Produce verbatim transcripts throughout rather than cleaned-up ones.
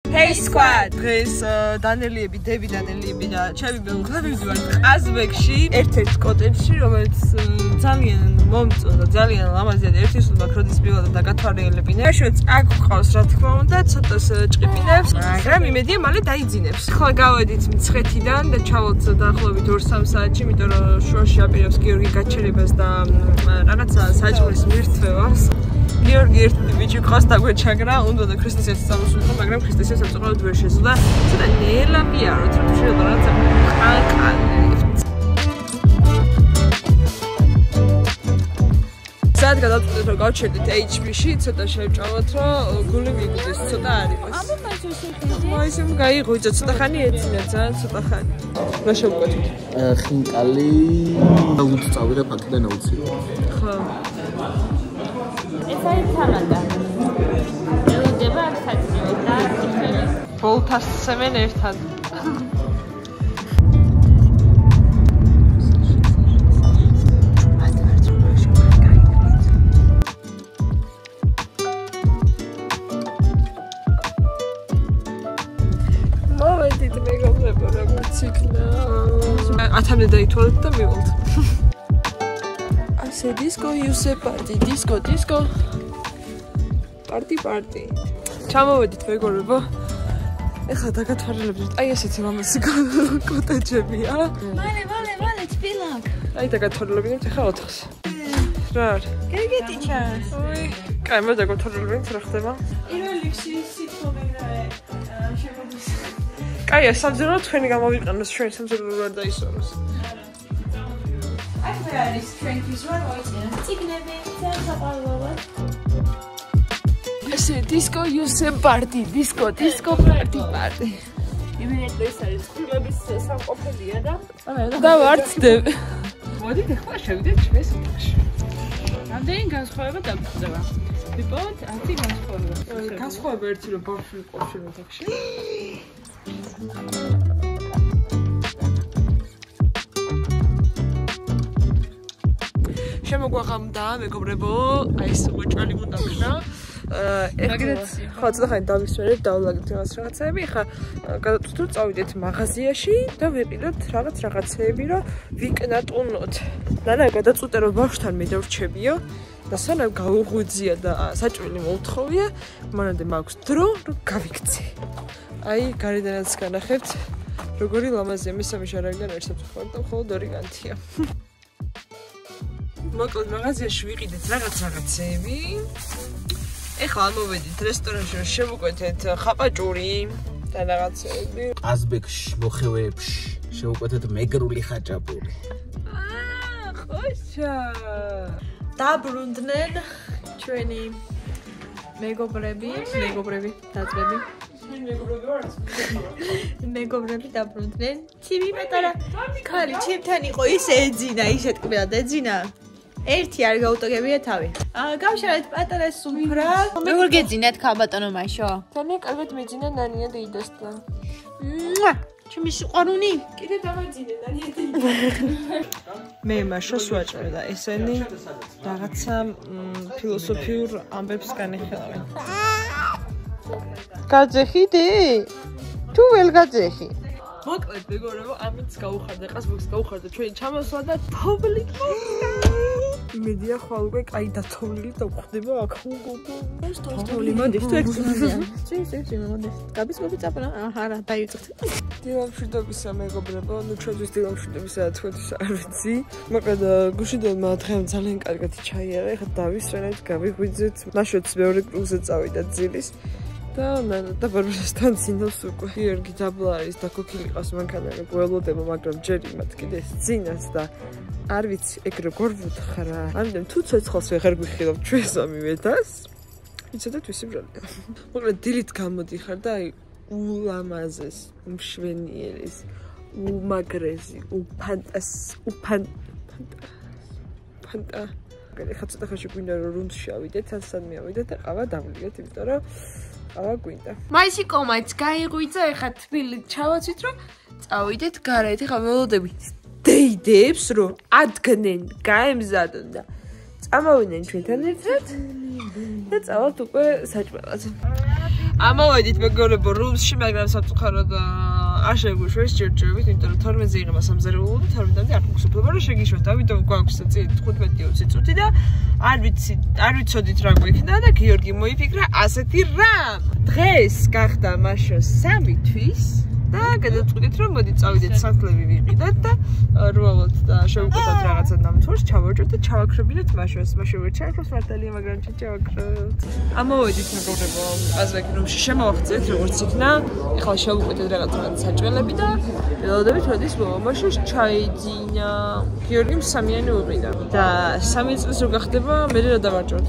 Hey squad! დღეს დანელიები, დები დანელიები და ჩემი მეგობრები ვიდივართ ყაზბეგში, ერთ-ერთ კოტეჯში, რომელიც ძალიან მომწონდა, ძალიან ლამაზია და ერთის უნდა ქროდის მივლა და დაგათვალიერებინე. მაშოც აქ ყავს რა თქმა უნდა, ცოტას ჭყიფინებს, მაგრამ იმედია მალე დაიძინებს. ხლა გავედით მცხეთიდან და ჩავალთ დაახლოებით ორ სამ საათში, იმიტომ რომ შუაში აპირებს გიორგი გაჩერებას და რაღაცა საჭმლის მირთვევას. Giorgi ერთად ბიჭი ყავს დაგვეჩაგრა, უნდა და ქრისტესიას წამოსულიყო, მაგრამ ქრისტესიას აწუყავთ ვერ შეძლო და ცოტა ნელა მიაროთ, რომ შეიძლება რაღაცა ყანყანებთ. სად გადავწყვეტეთ რომ გავჩერდით ეიჩ პი-ში, ცოტა შევჭამოთ, რომ გული მიგდეს, ცოტა არ იყოს. ამიტომ მაინც შეხება. აი ისე გაიღვიძა, ცოტა ხანი ეცინა, ძალიან ცოტა ხანი. რა შევკვეთით? ხინკალი უც წავიღე პაკიდან აუცილებლად. ხო. ეს არის თამადა. ელოდება აქ საჭმელი და წიფელი. ბოლთას სემენ ერთად. მოვედით მეგობრებო, როგორც იქნა. ათამდე დაითვალეთ და მივალთ. ასე დისკო იუსე პარტი, დისკო, დისკო. პარტი, პარტი. ჩამოვედით მეგობრებო. ეხლა დაგათვალიერებთ. აი ესეთი ლამაზი კოტეჯებია. მალე, მალე, მალე, თბილაკ. აი დაგათვალიერებინებთ ეხლა ოთხს. რა არის? გეგეთი ჩანს. ой, კაი, მე დაგათვალიერებინებთ რა ხდება? პირველი სიტყვები რა შემოდის. კაი, სამზერო თქვენი გამოვიყენოს, ჩვენ სამზერო არ დაისვაროს. აქ მე არის strength-ის რა მოიწია. ციგნები და საყვალოა. ესე დისკო იუსე პარტი, დისკო, დისკო პარტი, პარტი. იმენეტ ეს არის წყვილების სამყოფელია და და ვარცდებ. მოდით ახლა შევიდეთ ჩვენს ოთახში. რამდენი განსხვავება დაგხვდება? ვიპოვოთ ათი განსხვავება. განსხვავება ერთი რომ ბავშვი ყავს შენ ოთახში. შემოგვაღამდა მეგობრებო, აი ეს მოჭველი უნდა ვქნა. ეხლა ხო ცოტა ხანი დავისვერეთ, დავვლაგეთ რაღაც რაღაცეები, ხა გადავწყვეტ რომ წავიდეთ მაღაზიაში და ვიყიდოთ რაღაც რაღაცეები, რომ ვიკნატუნოთ. და გადავწყვეტე რომ ბავშვთან მე დავრჩებიო და სანამ გავუღვიძია და საჭმელი მოვთხოვია, მანამდე მაქვს დრო, რომ გავიქცე. აი გარედანაც განახებთ, როგორი ლამაზია, მესამე შარაგიდან ერთად ვხარ და მხოლოდ ორი განთია. მოკლედ მაღაზიაში ვიყიდეთ რაღაც რაღაცეები. ეხლა ამოვედით რესტორანში რომ შევუკვეთეთ ხაპაჭური და რაღაცეები. ყაზბეგში, მოხევეებში შევუკვეთეთ მეგრული ხაჭაპური. აა, ხოშა. დაბრუნდნენ ჩვენი მეგობრები, მეგობრები, დაძმები. მეგობრები ვართ. მეგობრები დაბრუნდნენ. ცივი პატარა ქალი ჩემთან იყო ისე ეძინა, ისე ტკბილად ეძინა. ერთი არ გაუტოგებია თავი. აა გავშალეთ პატარას სუფრა. როგორ გეძინათ ქალბატონო მაშო? ძალიან კარგად მეძინა ნანია დეიდასთან. მუა! ჩემი სიყვარული. კიდე დავაძინე ნანია დეიდა. მე მაშოს ვაჭრე და ესენი რაღაცა ფილოსოფიურ ამბებს განეხილავენ. გაძეხიდი? თუ վել გაძეხი? მოკლედ მეგობრებო, ამით გავუხარდა, ყაზბეგს გავუხარდა ჩვენი ჩამოსვლა და თოვლი იმედია ხვალ უკვე კაი დათოვლილი და გვხდება აქ უგუბო. თოვლი მოდის თუ ექსპოზიცია. წი, წი, წი მოდის. გაბისკოპი წაპნა. აჰა, რა დაიწყეთ. დილამშვიდობისა მეგობრებო, ნუ ჩვენთვის დილამშვიდობისა და თქვენთვის არ ვიცი. მოკლედ გუშინდელმა დღემ ძალიან კარგად ჩაიარა, ეხლა დავისვენეთ, გავიღვიძეთ. მაშოც მეორე კრუზე წავიდა ძილის. და და ბარბარესთან ძინავს უკვე. გიორგი დაბლა არის და ქოქილი ყავს მანქანაზე გველოდება, მაგრამ ჯერ იმათ კიდე ძინავს და არ ვიცი ეგ როგორ ვუთხარა. ამიტომ თუ ცოცხალს ვეღარ გვიხილავ ჩვენს ამივედას. იცოდეთ ვისი ბრალია. მოკლედ დილით გამოდიხარ და აი ულამაზეს, უმშვენიერეს, უმაგრესი, უფანტას, უფან ფანტა. ეხლა ცოტა ხანში გვინდა რომ რუნდში ავიდეთ, ასთან მივიდეთ და ყავა დავლიეთ, იმიტომ რომ ყავა გვინდა. მაისი კომაიც გაიღვიძა, ეხლა თბილი ჩავაცვით რომ წავიდეთ გარეთ, ეხლა ველოდებით დეიდებს რომ ადგნენ, გაემზადონ და წამოვიდნენ ჩვენთან ერთად და წავალთ უკვე საჭმელად. ამოვედით მეგობრებო რუმსში, მაგრამ სამწუხაროდ არ შეგვიშვეს ჯერჯერობით, იმიტომ რომ თორმეტზე იღება სამზარეულო და თორმეტამდე არ გვაქვს უფლება რომ შეგიშვათ. ამიტომ გვაქვს წინ თხუთმეტი ოცი წუთი და არ ვიცი, არ ვიცოდით რა გვექნა და გიორგი მოიფიქრა ასეთი რამ. დღეს გახდა მაშო სამი თვის და გადავწყვიტეთ რომ მოდი წავიდეთ სახლები ვიყიდეთ და რუალოთ და შევუკვეთოთ რაღაცა ნამთვარს, ჩავარჯოთ და ჩავაქრებინოთ მაშოს. მაშო ვერ ჩააქროს მართალია, მაგრამ ჩავაქროთ. ამოვედით მეგობრებო, ყაზბეგში რომში შემოვახცეთ როგორც იქნა. ეხლა შევუკვეთეთ რაღაცა საჭველები და ველოდებით როდის მაშოს ჩაიძინა. გიორგიმ სამიანი უყიდა და სამი წლის რო გახდება, მე რა დავარჯოთ.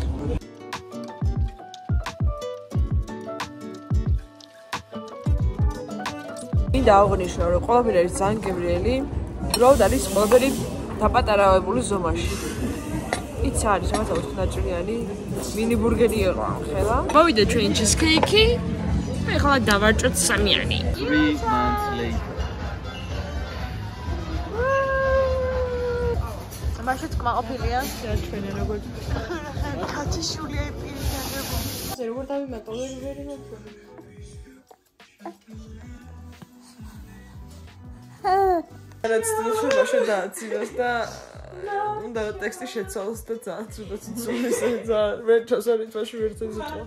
მინდა აღნიშნო რომ ყველაფერი არის ძალიან გემრიელი, უბრალოდ არის ყველაფერი დაპატარავებული ზომაში. იცი არის რაღაცა ოთხნაჭრიანი მინი ბურგერი იყო ამ ხელა. მოვიდა ჩვენ ჩიზკეიკი. ეხლა დავარჭოთ სამიანი. three months later. მაშოც კმაყოფილია ჩვენ როგორც კაციშულია იპირიანები. ზე როგორ დავიმატო ვერ ვერ მოხდა. რაც თვითონ შედაცინოს და უნდა ტექსტი შეცვალოს და ძალიან ცუდად იცოდეს და ვერ ჩასარით მაშინ ვერ წეწო.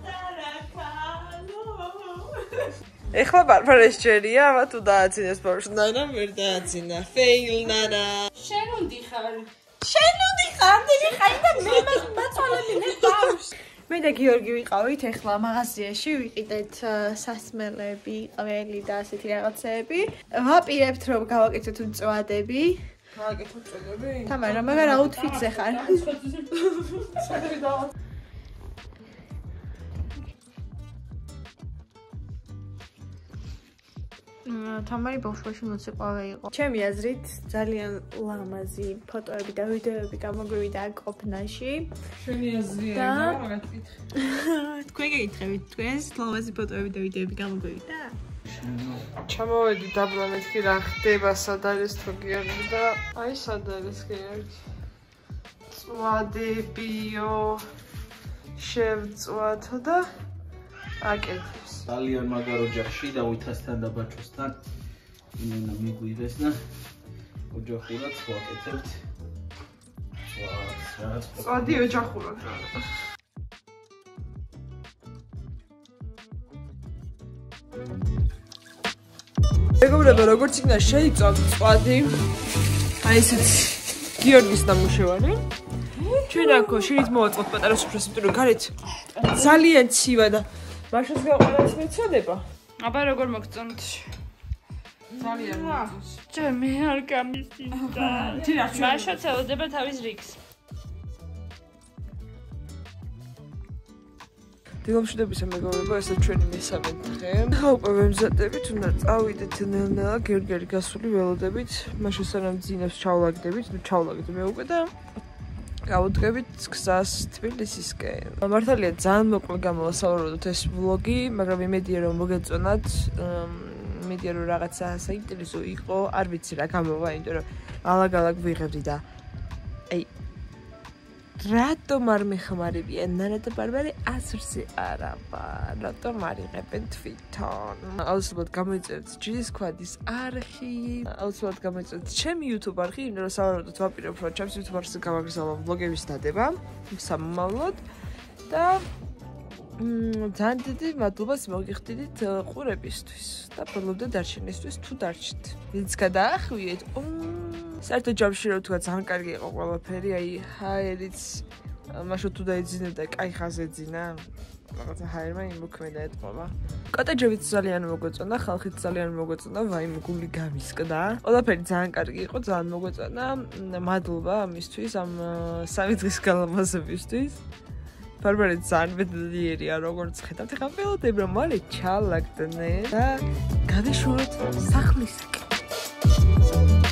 ეხლა ბარბარეს ჯერია, ამა თუ დააცინეს ბავშვს, ნანა ვერ დააცინა. Fail ნანა. შენ უნდი ხარ. შენ უნდი ხარ, დიდი ხარ და მე მაწვალები მე ბავშვს. მე და გიორგი ვიყავით ეხლა მაღაზიაში, ვიყიდეთ სასმელები, ყველი და ასეთი რაღაცეები. ვაპირებთ რომ გავაკეთოთ მწვადები. გავაკეთოთ მწვადები? თამარა, მაგრამ აუთფიტზე ხარ. თამარი ბავშვაში მოცეკვავე იყო. ჩემი აზრით ძალიან ლამაზი ფოტოები და ვიდეოები გამოგვივიდა ყოფნაში. შენი აზრია და რა გაკითხე? თქვენ გეკითხებით, თქვენს ლამაზი ფოტოები და ვიდეოები გამოგვივიდა? ჩამოვედი დაბლა მეთქი რა ხდება, სად არის თუ გიორგი და აი სად არის გიორგი. წვადებიო შევწვათო და აკეთებს. ძალიან მაგარ ოჯახში და ვითასთან და ბაჭოსთან იმენა მიგვიდეს და ოჯახურად ვაკეთებთ. წვადი ოჯახურად. მეგობრებო, როგორც იქნა შეიწვათ წვადი. აი ესეც გიორგის ნამუშევარი. ჩვენ აქ შეიძლება მოვაწყოთ პატარა სუფრას, იმიტომ რომ გარეთ ძალიან ცივა და მაშოს გაყვანაც მეცოდება. აბა როგორ მოგწონთ? ძალიან მოგწონს. ჩემი არ გამისის და მაშო წელდება თავის რიგს. დილომშვიდობისა მეგობრებო, ესა ჩვენი მესამე დღე. ხა უკვე ვემზადებით, უნდა წავიდეთ ნელ-ნელა გიორგი გასული ველოდებით. მაშო სანამ ძინებს ჩავლაგდებით, ნუ ჩავლაგდე მე უკვე და გავუდგებით გზას თბილისისკენ. მართალია ძალიან მოკლე გამოვასაუბროთ ეს ვლოგი, მაგრამ იმედია რომ მოგეწონათ. იმედია რომ რაღაცა საინტერესო იყო, არ ვიცი რა გამოვა, იმიტომ რომ ალაგ-ალაგ ვიღებდი და აი რატომ არ მეხმარებიან ნანა და ბარბარე ასრზე არა ვარ, რატომ არ იღებენ თვითონ? აუცილებლად გამოიწერეთ gdsquadis არხი, აუცილებლად გამოიწერეთ ჩემი YouTube არხი, იმიტომ რომ სავარაუდოდ ვაპირებ რომ ჩემს YouTube არხზე გავაგრძელო ვლოგების დადება სამომავლოდ და ძალიან დიდი მადლობას მოგიხდით ყურებისთვის და ბოლომდე დარჩენისთვის თუ დარჩით. ვინც გადაახვიეთ, საერთოდ ჯამში რომ თქვა ძალიან კარგი იყო ყველაფერი, აი ჰაერიც მაშო თუ დაიძინებდა, კაი ხაზ ეძინა. რაღაცა ჰაერმა იმოქმედა ეთყობა. კოტეჯებიც ძალიან მოგვეწონა, ხალხიც ძალიან მოგვეწონა, ვაიმე გული გამისკდა. ყველაფერი ძალიან კარგი იყო, ძალიან მოგვეწონა. მადლობა ამისთვის, ამ სამი დღის გალამაზებისთვის. ბარბარე ძალიან ბედნიერია, როგორც ხედავთ, ხა ველოდებ რომ მალე ჩალაგდნენ და გავეშუროთ სახლისკენ.